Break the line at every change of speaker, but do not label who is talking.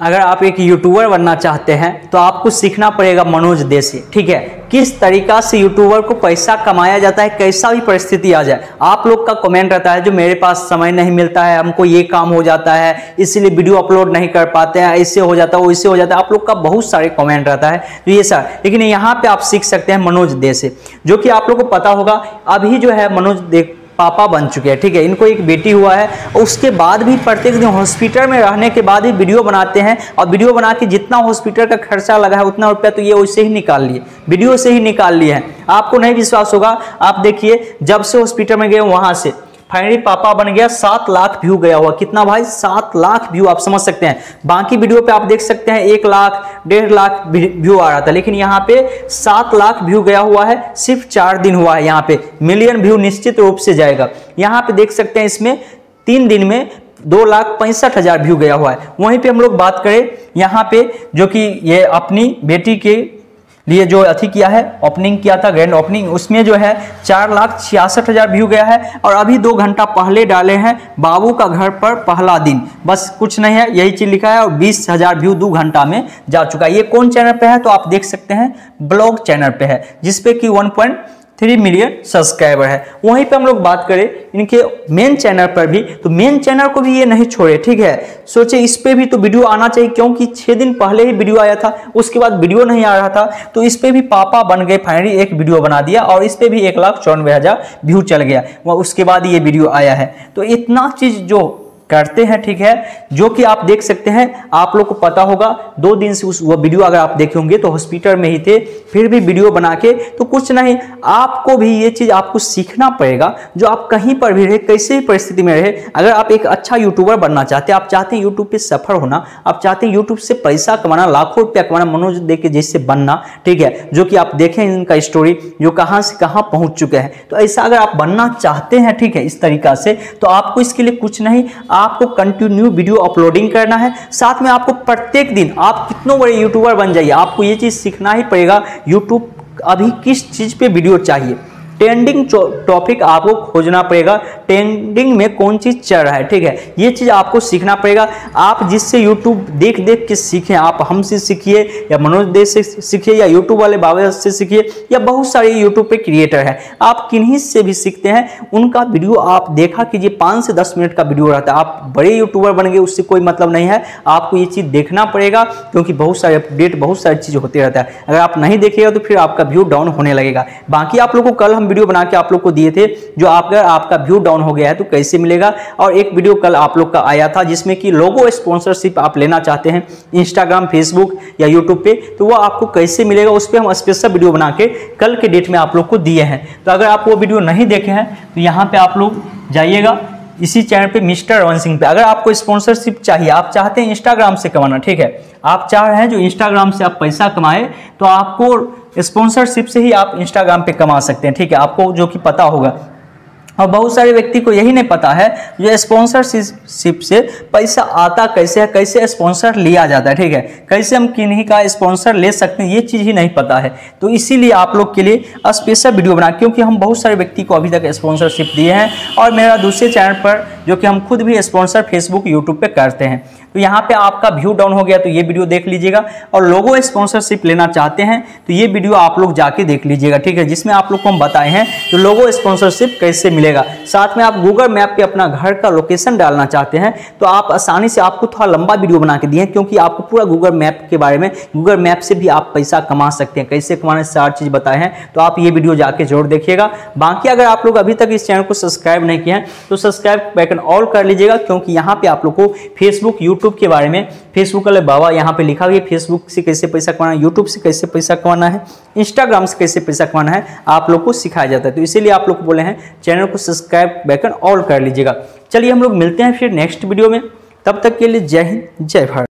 अगर आप एक यूट्यूबर बनना चाहते हैं तो आपको सीखना पड़ेगा मनोज दे से, ठीक है। किस तरीका से यूट्यूबर को पैसा कमाया जाता है, कैसा भी परिस्थिति आ जाए। आप लोग का कमेंट रहता है जो मेरे पास समय नहीं मिलता है, हमको ये काम हो जाता है इसलिए वीडियो अपलोड नहीं कर पाते हैं, ऐसे हो जाता है वैसे हो जाता है। आप लोग का बहुत सारे कमेंट रहता है तो ये सर, लेकिन यहाँ पे आप सीख सकते हैं मनोज दे से, जो कि आप लोग को पता होगा अभी जो है मनोज दे पापा बन चुके हैं, ठीक है। इनको एक बेटी हुआ है और उसके बाद भी प्रत्येक दिन हॉस्पिटल में रहने के बाद भी वीडियो बनाते हैं और वीडियो बना के जितना हॉस्पिटल का खर्चा लगा है उतना रुपया तो ये वैसे ही निकाल लिए, वीडियो से ही निकाल लिए हैं। आपको नहीं विश्वास होगा, आप देखिए जब से हॉस्पिटल में गए वहां से फाइनली पापा बन गया, 7 लाख व्यू गया हुआ। कितना भाई? 7 लाख व्यू, आप समझ सकते हैं। बाकी वीडियो पे आप देख सकते हैं 1 लाख 1.5 लाख व्यू आ रहा था, लेकिन यहाँ पे 7 लाख व्यू गया हुआ है। सिर्फ 4 दिन हुआ है, यहाँ पे मिलियन व्यू निश्चित रूप से जाएगा। यहाँ पे देख सकते हैं इसमें 3 दिन में 2,65,000 व्यू गया हुआ है। वहीं पे हम लोग बात करें यहाँ पे, जो कि ये अपनी बेटी के लिए जो अथी किया है, ओपनिंग किया था, ग्रैंड ओपनिंग, उसमें जो है 4,66,000 व्यू गया है। और अभी 2 घंटा पहले डाले हैं बाबू का घर पर पहला दिन, बस कुछ नहीं है, यही चीज लिखा है। और 20,000 व्यू 2 घंटा में जा चुका है। ये कौन चैनल पे है तो आप देख सकते हैं, ब्लॉग चैनल पे है, जिसपे कि 1.3 मिलियन सब्सक्राइबर है। वहीं पे हम लोग बात करें इनके मेन चैनल पर भी, तो मेन चैनल को भी ये नहीं छोड़े, ठीक है। सोचे इस पे भी तो वीडियो आना चाहिए, क्योंकि 6 दिन पहले ही वीडियो आया था, उसके बाद वीडियो नहीं आ रहा था, तो इस पे भी पापा बन गए। फाइनली एक वीडियो बना दिया और इस पे भी 1,94,000 व्यू चल गया, वह उसके बाद ये वीडियो आया है। तो इतना चीज जो करते हैं, ठीक है, जो कि आप देख सकते हैं। आप लोग को पता होगा 2 दिन से वो वीडियो अगर आप देखे होंगे तो हॉस्पिटल में ही थे, फिर भी वीडियो बना के, तो कुछ नहीं, आपको भी ये चीज आपको सीखना पड़ेगा। जो आप कहीं पर भी रहे, कैसे भी परिस्थिति में रहे, अगर आप एक अच्छा यूट्यूबर बनना चाहते हैं, आप चाहते हैं यूट्यूब पे सफल होना, आप चाहते हैं यूट्यूब से पैसा कमाना, लाखों रुपया कमाना, मनोज दे के जैसे बनना, ठीक है, जो कि आप देखें इनका स्टोरी, जो कहां से कहां पहुंच चुके हैं। तो ऐसा अगर आप बनना चाहते हैं, ठीक है, इस तरीका से, तो आपको इसके लिए कुछ नहीं, आपको कंटिन्यू वीडियो अपलोडिंग करना है। साथ में आपको प्रत्येक दिन, आप कितनों बड़े यूट्यूबर बन जाइए, आपको ये चीज सीखना ही पड़ेगा, यूट्यूब अभी किस चीज पे वीडियो चाहिए। ट्रेंडिंग टॉपिक आपको खोजना पड़ेगा, ट्रेंडिंग में कौन चीज चल रहा है, ठीक है, ये चीज आपको सीखना पड़ेगा। आप जिससे यूट्यूब देख देख के सीखें, आप हमसे सीखिए या मनोज दे से सीखिए या यूट्यूब वाले बाबा से सीखिए, या बहुत सारे यूट्यूब पे क्रिएटर हैं, आप किन्हीं से भी सीखते हैं, उनका वीडियो आप देखा कीजिए। 5 से 10 मिनट का वीडियो रहता है। आप बड़े यूट्यूबर बन गए उससे कोई मतलब नहीं है, आपको ये चीज देखना पड़ेगा, क्योंकि बहुत सारे अपडेट, बहुत सारी चीज होते रहता है। अगर आप नहीं देखेगा तो फिर आपका व्यू डाउन होने लगेगा। बाकी आप लोग को कल हम वीडियो बना के आप लोग को दिए थे, जो आपका व्यू डाउन हो गया है तो कैसे मिलेगा। और एक वीडियो कल आप लोग का आया था जिसमें कि लोगो स्पॉन्सरशिप आप लेना चाहते हैं इंस्टाग्राम, फेसबुक या यूट्यूब पे, तो वो आपको कैसे मिलेगा, उस पर हम स्पेशल वीडियो बना के कल के डेट में आप लोग को दिए हैं। तो अगर आप वो वीडियो नहीं देखे हैं तो यहाँ पे आप लोग जाइएगा, इसी चैनल पे मिस्टर रवन सिंह पे। अगर आपको स्पॉन्सरशिप चाहिए, आप चाहते हैं इंस्टाग्राम से कमाना, ठीक है, आप चाह रहे हैं जो इंस्टाग्राम से आप पैसा कमाए, तो आपको स्पॉन्सरशिप से ही आप इंस्टाग्राम पे कमा सकते हैं, ठीक है, आपको जो कि पता होगा। और बहुत सारे व्यक्ति को यही नहीं पता है जो स्पॉन्सरशिप से पैसा आता कैसे है, कैसे स्पॉन्सर लिया जाता है, ठीक है, कैसे हम किन्हीं का स्पॉन्सर ले सकते हैं, ये चीज़ ही नहीं पता है। तो इसीलिए आप लोग के लिए स्पेशल वीडियो बना, क्योंकि हम बहुत सारे व्यक्ति को अभी तक स्पॉन्सरशिप दिए हैं। और मेरा दूसरे चैनल पर जो कि हम खुद भी स्पॉन्सर फेसबुक, यूट्यूब पे करते हैं। तो यहाँ पे आपका व्यू डाउन हो गया तो ये वीडियो देख लीजिएगा। और लोगो स्पॉन्सरशिप लेना चाहते हैं तो ये वीडियो आप लोग जाके देख लीजिएगा, ठीक है, जिसमें आप लोग को हम बताए हैं तो लोगो स्पॉन्सरशिप कैसे मिलेगा। साथ में आप गूगल मैप पे अपना घर का लोकेशन डालना चाहते हैं तो आप आसानी से, आपको थोड़ा लंबा वीडियो बना के दिए हैं, क्योंकि आपको पूरा गूगल मैप के बारे में, गूगल मैप से भी आप पैसा कमा सकते हैं, कैसे कमाने से 4 चीज़ बताए हैं। तो आप ये वीडियो जाके जरूर देखिएगा। बाकी अगर आप लोग अभी तक इस चैनल को सब्सक्राइब नहीं किए हैं तो सब्सक्राइब बटन ऑल कर लीजिएगा, क्योंकि यहाँ पे आप लोग को फेसबुक, यूट्यूब के बारे में, फेसबुक वाले बाबा यहाँ पे लिखा हुआ है फेसबुक से कैसे पैसा कमाना है, यूट्यूब से कैसे पैसा कमाना है, इंस्टाग्राम से कैसे पैसा कमाना है, आप लोग को सिखाया जाता है। तो इसीलिए आप लोग को बोले हैं चैनल को सब्सक्राइब बटन ऑल कर लीजिएगा। चलिए हम लोग मिलते हैं फिर नेक्स्ट वीडियो में, तब तक के लिए जय हिंद, जय भारत।